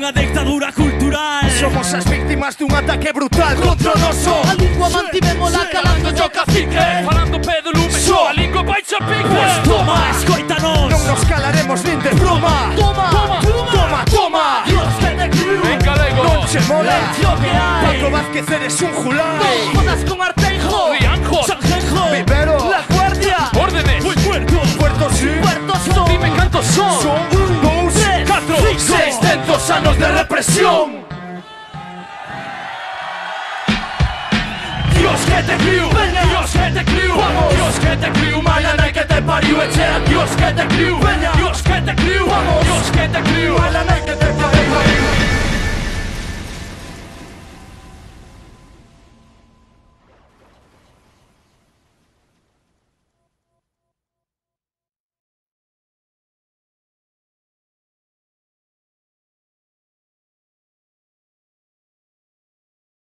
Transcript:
unha dictadura cultural. Somos as víctimas dun ataque brutal contra o noso. A lingua mantivémola calando yo cacique. Falando pedo lume só, a lingua vai xa pique. Pues toma, escoítanos. Non nos calaremos nin de broma. Toma, Toma, toma. Dios que te criou. En galego. Non che mola. Tío que hai. Paco Vázquez eres un julán. No jodas con Arteijo. Rianjo. Sanjenjo. Vivero. La Guardia. Órdenes. Muy puerto. Puerto sí. Puerto Son. Dime cantos son. Son 1, 2, 4, 600 anos de represión. Dios que te criou, Veña. Dios que te criou, Vamos. Dios que te criou, mala nai que te pariu e chea. Dios que te criou, Veña. Dios que te criou, Vamos. Dios que te criou, Mala nai que te pariu.